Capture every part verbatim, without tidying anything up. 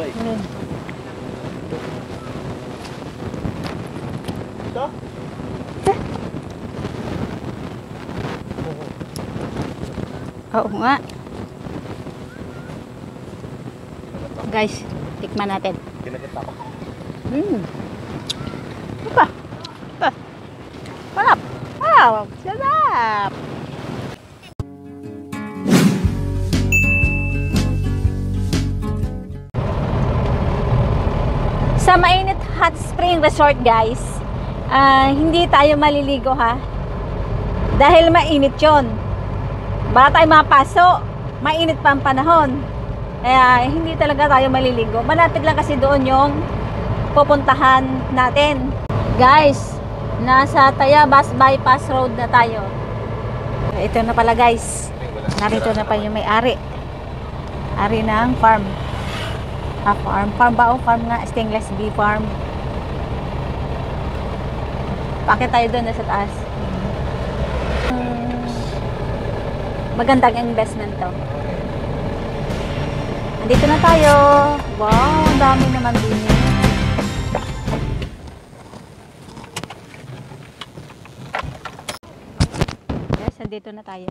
eh. Hmm. Ito? Oo nga. Guys, tikman natin. Kinagat ako. Hmm. Apa? Apa? Sarap. Wow, sarap. Sa Mainit Hot Spring Resort, guys, uh, hindi tayo maliligo ha. Dahil mainit yon. Baka tayo mapaso, mainit pa ang panahon. Kaya hindi talaga tayo maliligo. Malapit lang kasi doon yung pupuntahan natin. Guys, nasa Tayabas Bypass Road na tayo. Ito na pala guys. Narito na pa yung may-ari. Ari ng farm. Ah, farm. Farm ba o farm nga? Stainless bee farm. Bakit tayo doon nasa taas? Hmm, magandang investment to. Andito na tayo. Wow, ang dami naman din eh. Yes, andito na tayo.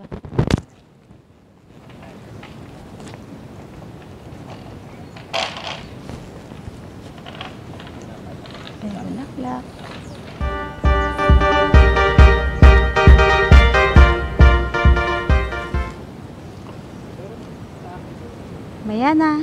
Bulaklak. Mayana.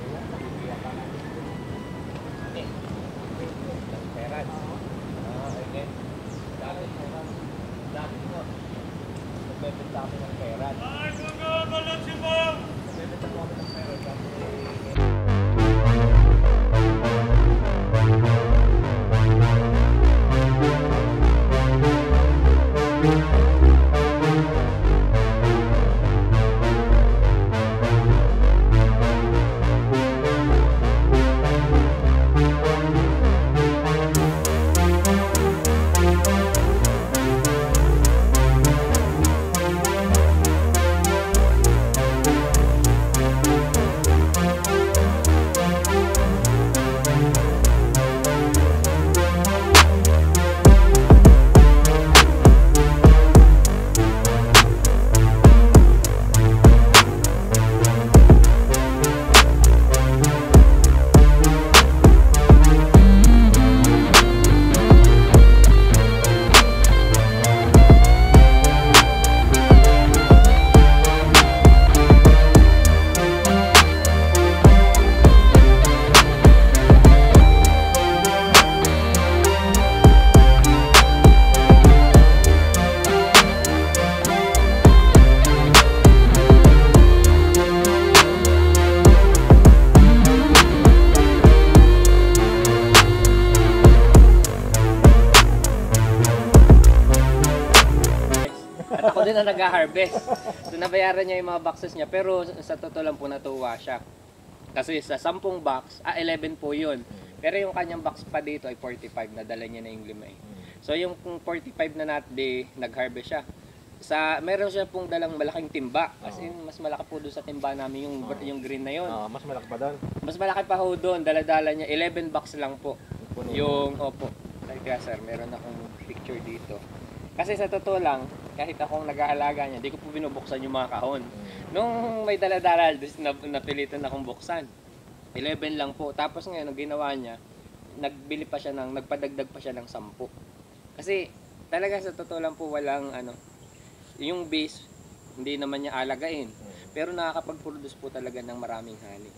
Ako din na nag-harvest. So nabayaran niya yung mga boxes niya, pero sa totoo lang po natuwa siya. Kasi sa sampung box, ah eleven po yun. Pero yung kanyang box pa dito ay forty-five, nadala niya na yung lima eh. So yung forty-five na nat day, nag-harvest siya. Sa meron siya pong dalang malaking timba. As in, mas malaki po doon sa timba namin yung Oh. yung green na yun. Ah, mas malaki pa doon. Mas malaki pa ho doon, dala-dala niya eleven box lang po. Yung opo. Kaya sir, meron akong picture dito. Kasi sa totoo lang, kahit akong nag-aalaga niya, di ko po binubuksan yung mga kahon. Nung may dala-dala, na, napilitan akong buksan. eleven lang po. Tapos ngayon, ang ginawa niya, nagbili pa siya ng, nagpadagdag pa siya ng sampu. Kasi talaga sa totoo lang po walang ano, yung base, hindi naman niya alagain. Pero nakakapag-produce po talaga ng maraming honey.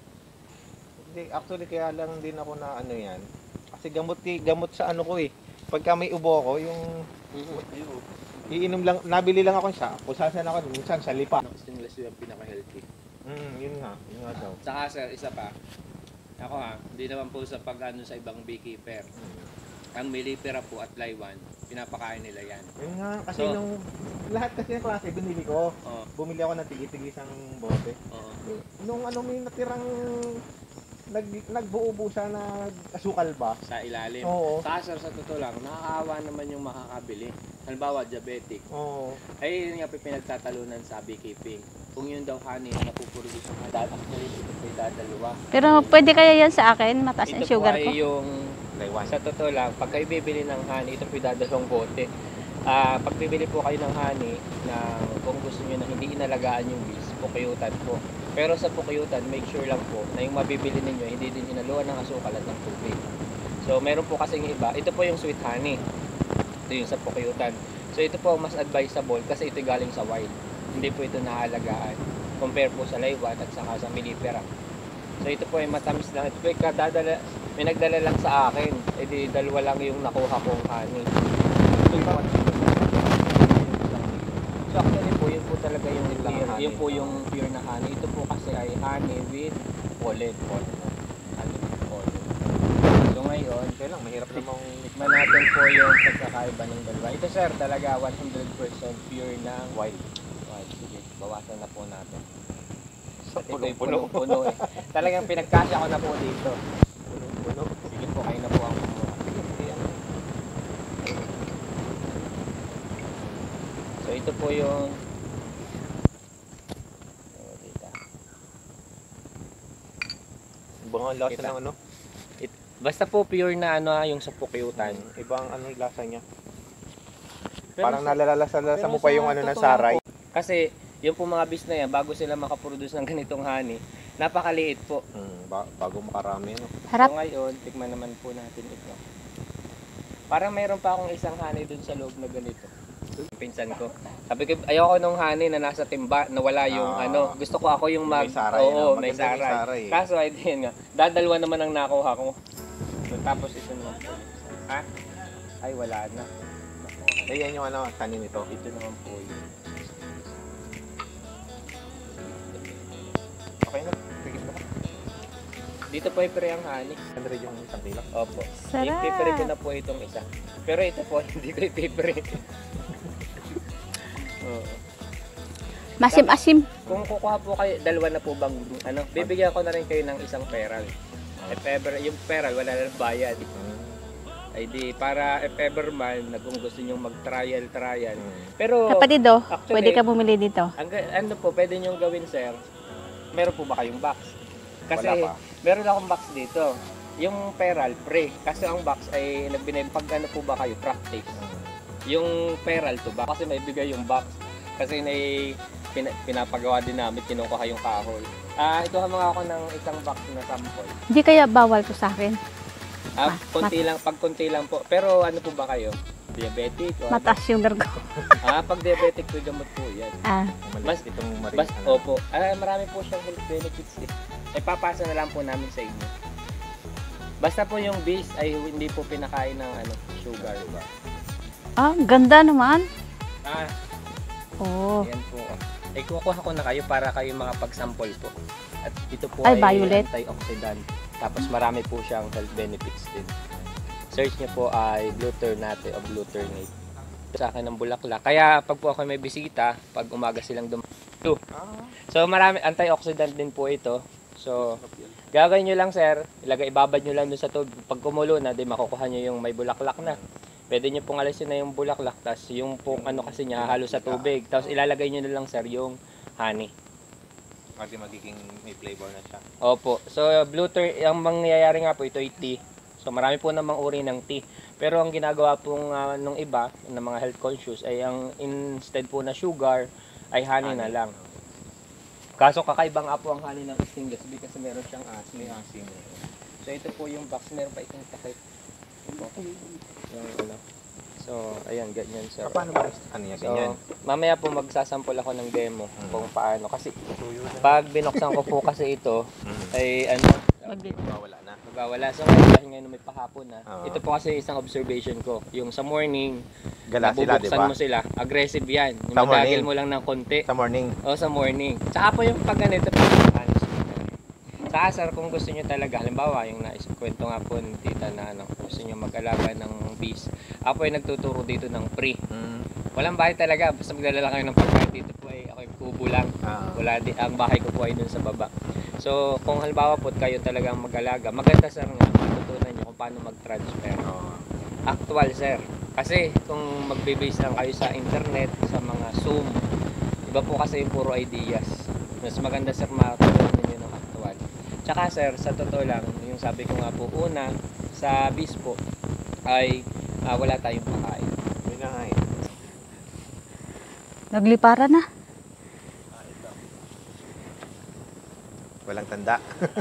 Hindi, actually kaya lang din ako na ano yan. Kasi gamot, gamot sa ano ko eh. Pagka may ubo ko, yung Mm-hmm. iinom lang, nabili lang ako siya. Kung saan ako, minsan sa lipa. Stainless yung pinaka-healthy. Mm, yun nga, yun nga daw. Saka sir, isa pa. Ako ha, hindi naman po sa pag-ano sa ibang beekeeper. Ang Mellifera po at Laywan, pinapakain nila yan. Yun nga, kasi So, nung lahat kasi ng klase binili ko. Oo. Bumili ako ng tigi-tigi isang bote. Oo. Nung ano may natirang nag nagbuo-buo siya na asukal ba? Sa ilalim. Oo. Saka sir, sa totoo lang, nakakaawa naman yung makakabili. Halimbawa, diabetic. Oo. Ay, yun nga po pinagtatalunan sa beekeeping. kung yun daw honey na napuproduce yung dad, actually ito po yung dadalawa. Pero pwede kaya yan sa akin? Mataas Ito yung sugar po ko. ay yung, Taiwan. sa totoo lang, pag kayo bibili ng honey, ito po yung dadalawang bote. Ah, pag bibili po kayo ng honey, na kung gusto niyo na hindi inalagaan yung bees, pukyutan po. Pero sa pukyutan, make sure lang po na yung mabibili ninyo, hindi din inaluan ng asukal at ng tubig. So, meron po kasing iba. Ito po yung sweet honey. Ito yung sa pukyutan. So, ito po mas advisable kasi ito galing sa wild. Hindi po ito naalagaan. Compare po sa laywan at saka sa millipera. So, ito po ay matamis lang. Ito po ay kadadala, may nagdala lang sa akin. E di, dalawa lang yung nakuha kong honey. Ito yung So actually po, yun po talaga yung Yun lang pure, ang yun honey. po yung pure na honey. Ito po kasi ay honey with pollen. Pollen. Honey with pollen. So ngayon, Kaya lang, mahirap namang tikman natin po yung pagkakaiba ng dalawa. Ito sir, talaga one hundred percent pure na wild. white. Sige, bawasan na po natin. So, Ito ay punong-puno. punong-puno eh. Talagang pinagkasya ko na po dito. Punong-puno. Sige po, kayo na po ang kumuha. So ito po yung oh, dito. Ibang ang lasa Kita. ng ano? Basta po pure na ano ah, yung sa pukyutan. Ibang ano yung lasa niya. Pero Parang sa- nalalasa-lasa pero mo pa sa yung ano ng totoo saray. po, kasi yung po mga bis na yan, bago sila makaproduce ng ganitong honey, napakaliit po. Hmm, ba- bago makarami, no? Harap. So ngayon, tikman naman po natin ito. Parang mayroon pa akong isang honey dun sa loob na ganito. Pinsan ko. Sabi ko, ayoko nung honey na nasa timba, na wala yung Ah. ano. Gusto ko ako yung mag... May saray, Oo, no? may Maganda yung saray. saray, eh. Kaso, ay din nga. Dadalwa naman ang nakuha ko. So, tapos ito naman po. Ha? Ay, wala na. Eh, yan yung ano, tanin nito. Ito naman po yun. Okay na. Sige na. Dito po ay pre ang honey. one hundred yung isang kilo. Opo. Sarap. Ipipre ko na po itong isa. Pero ito po, hindi ko ipipre. Oo. Masim-asim. Kung kukuha po kayo, dalawa na po bang, ano, bibigyan ko na rin kayo ng isang peral. If ever, yung peral, wala na bayad. Hmm. Ay di, para if ever man, na kung gusto nyo mag-trial, trial. Hmm. Pero, Kapatid do, actually, pwede ka bumili dito. ang, ga- ano po, pwede nyo gawin, sir, meron po ba kayong box? Kasi, Wala pa. meron akong box dito. Yung peral, pre. Kasi ang box ay nagbinay, pag ano po ba kayo, practice. Hmm. Yung peral to ba? Kasi may bigay yung box. Kasi may pina, pinapagawa din namin, kinukuha yung kahoy. Ah, ito mga ako ng isang box na sample. Hindi kaya bawal to sa akin. Ah, Ma- konti lang, pag konti lang po. Pero ano po ba kayo? Diabetic? O ano? Mataas yung ko. Ah, pag diabetic po, gamot po yan. Ah, Bas- Mas itong maris. Bas, opo. Ah, marami po siyang health benefits eh. Eh, papasa na lang po namin sa inyo. Basta po yung base ay hindi po pinakain ng ano, sugar. ah ganda naman. Ah, Oh. Ayan po. Eh, kukuha ko na kayo para kayo makapag-sample po. At ito po Ay, ay, violet. antioxidant. Tapos marami po siyang health benefits din. Search niyo po ay Gluternate o Gluternate. Sa akin ng Bulaklak. Kaya pag po ako may bisita, pag umaga silang dumating. Ah, So marami, antioxidant din po ito. So, gagawin nyo lang sir, ilagay, ibabad nyo lang dun sa tubig. Pag kumulo na, di makukuha nyo yung may bulaklak na. Pwede nyo pong alisin na yung bulaklak, tapos yung pong ano kasi niya, halo sa tubig. Tapos ilalagay nyo na lang sir yung honey. kasi magiging may flavor na siya. Opo. So, blue tur, ang mangyayari nga po, ito ay tea. So, marami po namang uri ng tea. Pero ang ginagawa pong uh, nung iba, ng mga health conscious, ay ang instead po na sugar, ay honey, na lang. Kaso kakaiba nga po ang honey ng Stingless bee kasi meron siyang asin. May asin. So, ito po yung box. Meron pa itong takip. Ito. Yung ano. So, ayan, ganyan sir. Ah, paano ba ano yan? Ganyan. So, mamaya po magsasample ako ng demo Hmm. kung paano. Kasi Tuyo na. pag binuksan ko po kasi ito, Hmm. ay ano, Mawawala na. magwawala. So ngayon, dahil ngayon may pahapon na, Oo. ito po kasi isang observation ko. Yung sa morning, Gala sila, di nabubuksan ba? mo sila, aggressive yan. Yung Sa madagil morning. mo lang ng konti. Sa morning. O sa morning. Tsaka po yung pag ganito, saka sir, kung gusto nyo talaga, halimbawa, yung naiskwento nga po ng tita na ano, gusto nyo mag-alaga ng bees. Ako ay nagtuturo dito ng pre. Hmm. Walang bahay talaga, basta magdala kayo ng pagkain dito po ay ako ay kubo lang. Ah. Wala di, ang bahay ko po ay dun sa baba. So, kung halimbawa po kayo talagang mag-alaga, maganda sir nga, matutunan nyo kung paano mag-transfer. Oo. Actual sir. Kasi kung magbe-base lang kayo sa internet, sa mga Zoom, iba po kasi yung puro ideas. Mas maganda sir makatulungan ninyo ng actual. Tsaka sir, sa totoo lang, yung sabi ko nga po, una, sa bis po, ay ah, wala tayong pakain. May na nga eh. Nagliparan na. Ah, ito. Walang tanda.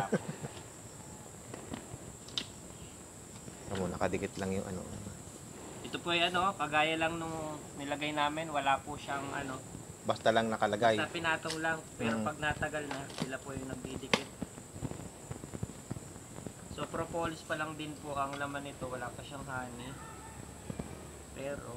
Amo, nakadikit lang yung ano. Ito po ay ano, kagaya lang nung nilagay namin, wala po siyang ano, Basta lang nakalagay. basta pinatong lang. Pero Mm. pag natagal na, sila po yung nagdidikit. So propolis pa lang din po ang laman nito, wala pa siyang honey. Pero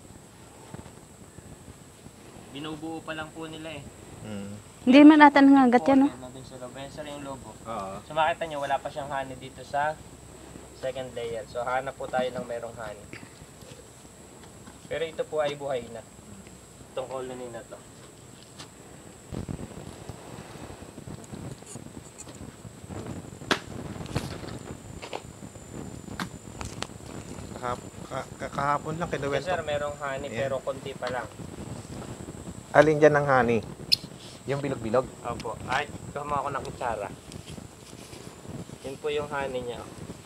binubuo pa lang po nila eh. Mm. Hindi man natin nangagat yan, no? Nandun sa loob. Ayan sir yung logo. Oo. So makita nyo, wala pa siyang honey dito sa second layer. So hanap po tayo ng merong honey. Pero ito po ay buhay na. Itong colony na to. Kahap, ka- ka- kahapon lang So, kinuwento. sir, merong honey Ayan. pero konti pa lang. Alin dyan ng honey? Yung bilog-bilog? Opo. Ay, kama ako ng kutsara. Yun po yung honey niya.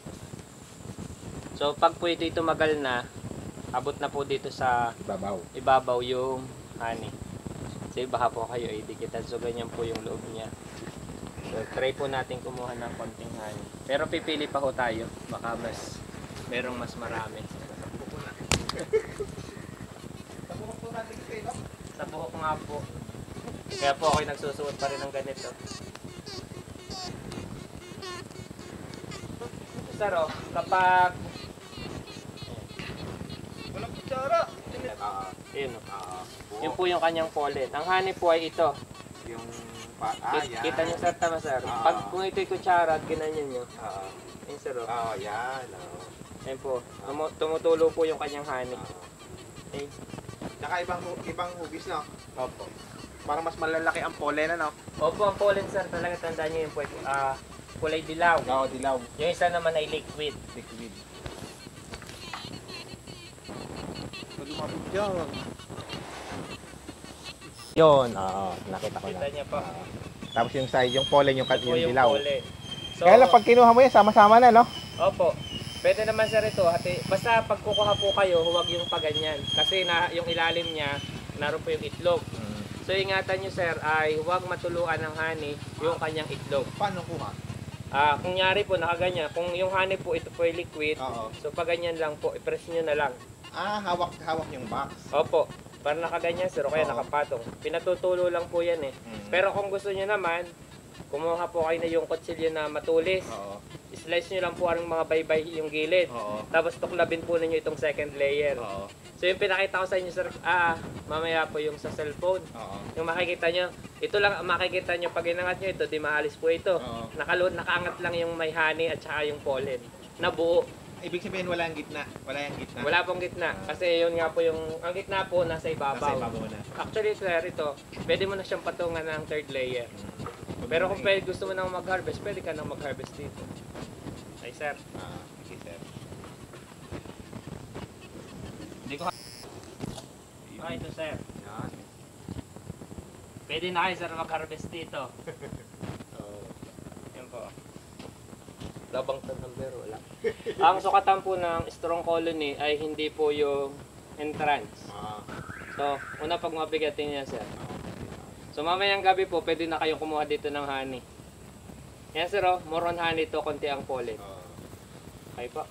So pag po ito tumagal na, abot na po dito sa Babaw. ibabaw yung honey. So baka po kayo idikitan. So ganyan po yung loob niya. So try po natin kumuha ng konting honey. Pero pipili pa ho tayo. Baka mas merong mas marami. Sa buhok nga po. Kaya po ako'y nagsusuot pa rin ng ganito. Sir, oh, kapag Walang kutsara. yun, oh. Yun po yung kanyang pollen. Ang honey po ay ito. Yung pa, Ki- Kita niyo sir, tama sir. Pag kung ito'y kutsara at ginanyan nyo, yun sir, oh. Oh, yan. Oh. Ayun po, tumu- tumutulo po yung kanyang honey. Okay? Tsaka ibang, ibang hugis, no? Opo. Parang mas malalaki ang pollen, ano? Opo, ang pollen sir, talaga tandaan nyo yun po. Ah, kulay dilaw. Oo, dilaw. Yung isa naman ay liquid. Liquid. Lumapit dyan. Yun, oo. Nakita ko Kita na. niya pa. Oo. Tapos yung side, yung pollen, yung, Ito po yung yung dilaw. pollen. So, Kaya lang, pag kinuha mo yan, sama-sama na, no? Opo. Pwede naman sir ito. Hati, basta pag kukuha po kayo, huwag yung paganyan. Kasi na, yung ilalim niya, naroon po yung itlog. So ingatan nyo sir ay huwag matuluan ng honey yung kanyang itlog. Paano kuha? Ah, kung nyari po nakaganyan, kung yung honey po ito po ay liquid, Oo. so pag ganyan lang po, i-press nyo na lang. Ah, hawak, hawak yung box. Opo. Para nakaganyan sir o kaya Oo. nakapatong. Pinatutulo lang po yan eh. Mm. Pero kung gusto nyo naman, kumuha po kayo na yung kutsilyo na matulis. Oo. Slice nyo lang po ang mga baybay yung gilid. Oo. Tapos tuklabin po ninyo itong second layer. Oo. So yung pinakita ko sa inyo sir, ah, mamaya po yung sa cellphone. Oo. Yung makikita nyo, ito lang ang makikita nyo pag inangat nyo ito, di maalis po ito. Oo. Nakalo, nakaangat lang yung may honey at saka yung pollen. Nabuo. Ibig sabihin, wala ang gitna. Wala yung gitna. Wala pong gitna. Kasi yun nga po yung, ang gitna po nasa Nasa ibabaw. ibabaw na. Actually sir, ito, pwede mo na siyang patungan ng third layer. Pero kung pwede, gusto mo nang mag-harvest, pwede ka nang mag-harvest dito. Ay sir. Ah, okay, sir. Hindi ko Ah, ito sir. Yan. Pwede na kayo sir mag-harvest dito. Oo. Yan po. Labang tan number, wala. Ang sukatan po ng strong colony ay hindi po yung entrance. Ah. So, una pag mabigatin niya sir. So, mamayang gabi po, pwede na kayong kumuha dito ng honey. Yan sir, oh, more on honey to, konti ang pollen. Oo. Okay po.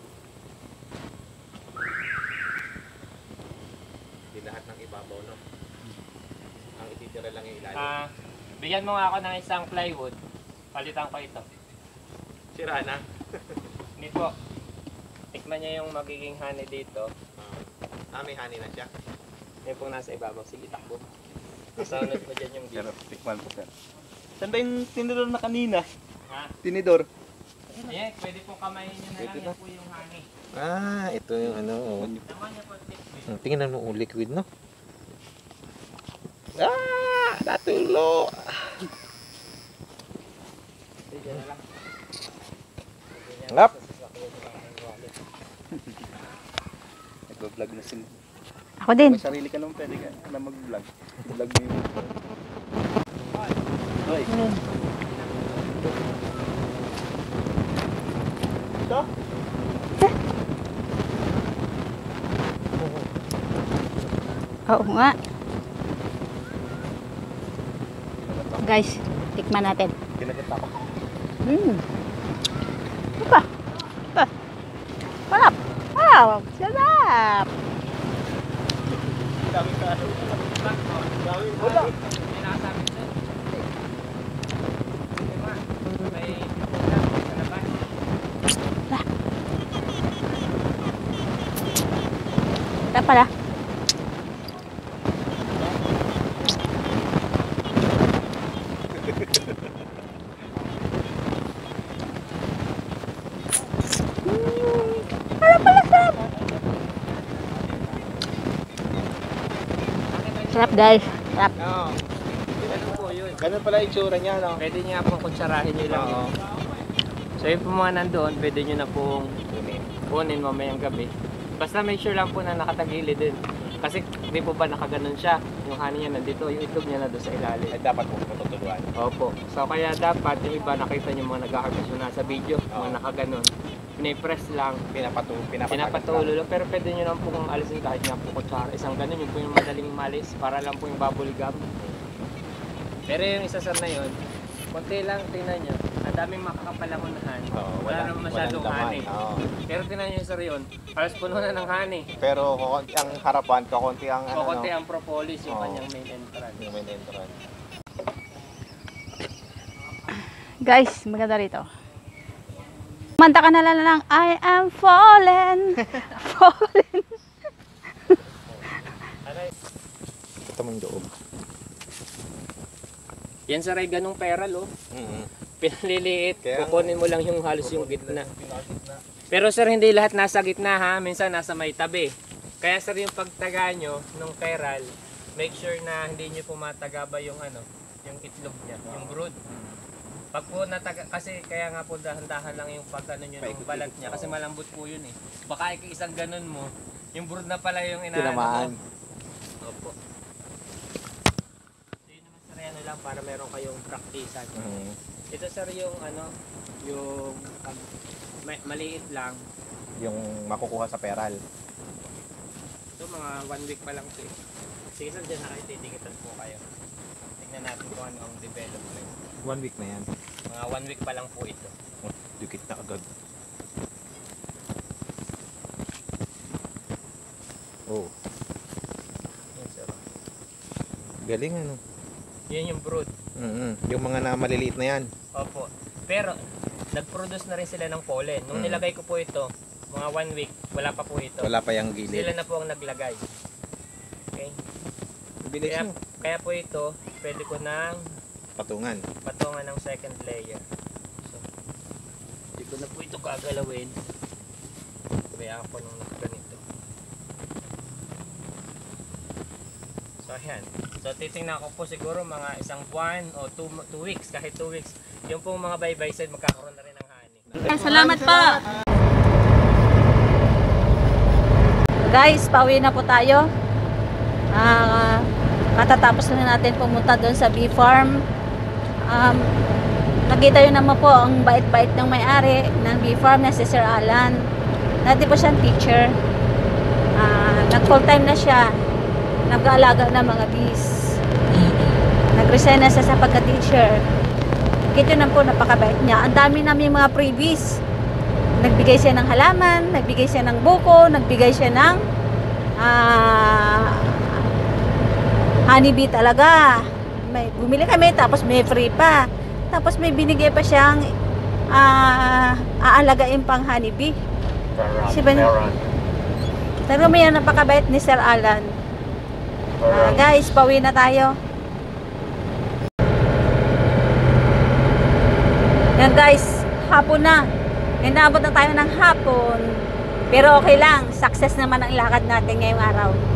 Di lahat ng ibabaw, no? Ang ititira lang yung ilalim. Ah, bigyan mo nga ako ng isang plywood. Palitan ko ito. Sira na. Hindi po. Tikman niya yung magiging honey dito. Ah, may honey na siya. Yan pong nasa ibabaw. Sige, takbo. Kasunod ko dyan yung Pero dito. tikman po sir. Saan ba yung tinidor na kanina? Ha? Tinidor. Ayan, pwede po kamayin nyo na lang. Pwede Yan po yung honey. Ah, ito yung ano. Naman niya po liquid. Tingnan mo, oh, liquid, no? Ah, natulo. Diyan na lang. Ngap. Nag-vlog na sila. Ako din. May sarili ka naman pwede ka na mag-vlog. Vlog mo yung Hoy. Ito? Oo nga. Guys, tikman natin. Kinagat ako. Hmm. Apa? Apa? Sarap. Wow, sarap. Dami ka. Dami wala. May nakasabi doon. Sige ma, may program sa labas. Sarap pala. Sarap guys. Sarap. Oo. Ganun po yun. Ganun pala yung itsura niya, no? Pwede niya pong kutsarahin nyo lang Oo. yun. So yung po mga nandoon, pwede nyo na pong Kunin. kunin mamayang gabi. Basta make sure lang po na nakatagilid din. Kasi di po ba nakaganon siya, yung honey niya nandito, yung itlog niya na doon sa ilalim. Ay, dapat mo matutuluan. Opo. So kaya dapat yung iba nakita niyo mga nag-harvest na sa video, Oo. mga nakaganon. Pinipress lang, Pinapatu, pinapatagat pinapatulo lang. Pero pwede nyo lang po kung alisin kahit nga po kutsara. Isang ganun, yung po yung madaling malis para lang po yung bubble gum. Pero yung isa sir na yun, konti lang, tingnan nyo. Ang daming makakapalangunahan. Oo, Wala naman masyadong walang laman. honey. Oo. Pero tingnan nyo sir yun, halos puno na ng honey. Pero kukunti ang harapan, kukunti ang ano, Kukunti no? ang propolis yung Oo. kanyang main entrance. Yung main entrance. Guys, maganda rito. Manta ka na lang lang, I am fallen. Fallen. Ito mo yung loob. Yan sir ay ganong peral oh. Mm-hmm. Pinaliliit, Kaya- kukunin mo lang yung halos yung gitna. Pero sir, hindi lahat nasa gitna ha. Minsan nasa may tabi. Kaya sir, yung pagtaga nyo ng peral, make sure na hindi nyo pumatagaba yung ano, yung itlog niya, yung brood. Pag po nataga, kasi kaya nga po dahan-dahan lang yung pag ano nyo ng balat niya, kasi malambot po yun eh. Baka isang ganun mo, yung brood na pala yung inaano Tinamaan. mo. Opo. So yun naman sir, ano lang para meron kayong praktisan. Mm-hmm. Ito sir yung ano, yung um, ma- maliit lang. Yung makukuha sa peral. Ito mga one week pa lang ito eh. Sige sir, dyan na kayo titikitan po kayo. Tignan natin kung ano ang development. One week na yan. Mga one week pa lang po ito. Oh, dikit na agad. Oh, Yan sir. galing ano. Yan yung brood. Mm-hmm. Yung mga na maliliit na yan. Opo. Pero, nag-produce na rin sila ng pollen. Nung Mm. nilagay ko po ito, mga one week, wala pa po ito. Wala pa yung Sila gilid. na po ang naglagay. Okay? Bilis Kaya, mo. kaya po ito, pwede ko nang Patungan. patungan ng second layer. So, hindi ko na po ito kagalawin. Kaya ako nung nakaganito. So, ayan. So, titingnan ko po siguro mga isang buwan o two, two weeks, kahit two weeks. Yung pong mga bye-bye side, magkakaroon na rin ng honey. Salamat po. Guys, pauwi na po tayo. Ah, katatapos na natin pumunta doon sa bee farm. Um, nakita yun naman po ang bait-bait ng may-ari ng bee farm na si Sir Alan. Dati po siyang teacher. Ah, nag full time na siya. Nag-aalaga ng mga bees. Nag-resign na siya sa pagka-teacher. Kito na po, napakabait niya. Ang dami namin mga freebies. Nagbigay siya ng halaman, nagbigay siya ng buko, nagbigay siya ng ah, honeybee talaga. May, bumili kami, tapos may free pa. Tapos may binigay pa siyang ah, aalagain pang honeybee. Siya ba niya? Talaga may napakabait ni Sir Alan. Ah, guys, pauwi na tayo. Yan guys, hapon na. Inaabot na tayo ng hapon. Pero okay lang, success naman ang lakad natin ngayong araw.